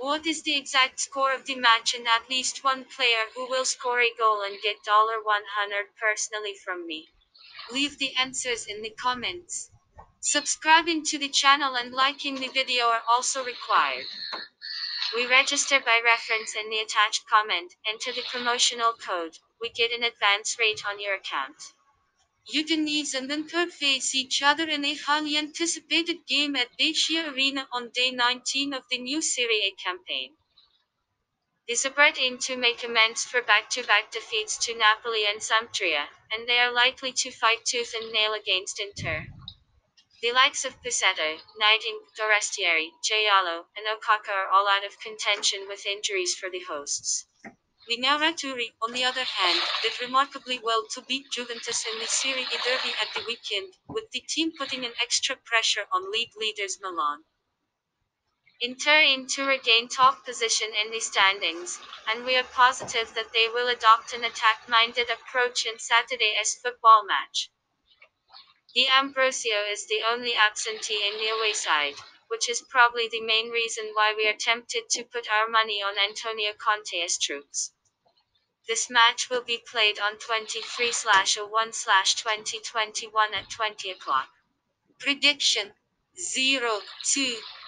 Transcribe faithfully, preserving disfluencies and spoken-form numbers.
What is the exact score of the match and at least one player who will score a goal and get one hundred personally from me? Leave the answers in the comments. Subscribing to the channel and liking the video are also required. We register by reference in the attached comment, enter the promotional code, we get an advance rate on your account. Udinese and Inter face each other in a highly anticipated game at Dacia Arena on day nineteen of the new Serie A campaign. The Sabret aim to make amends for back-to-back defeats to Napoli and Sampdoria, and they are likely to fight tooth and nail against Inter. The likes of Pizzetto, Knighting, Forestieri, Giallo, and Okaka are all out of contention with injuries for the hosts. The Nerazzurri, on the other hand, did remarkably well to beat Juventus in the Serie A derby at the weekend, with the team putting an extra pressure on league leaders Milan. Inter aim to regain top position in the standings, and we are positive that they will adopt an attack-minded approach in Saturday's football match. Di Ambrosio is the only absentee in the away side, which is probably the main reason why we are tempted to put our money on Antonio Conte's troops. This match will be played on twenty-three oh one twenty twenty-one at twenty o'clock. Prediction: zero two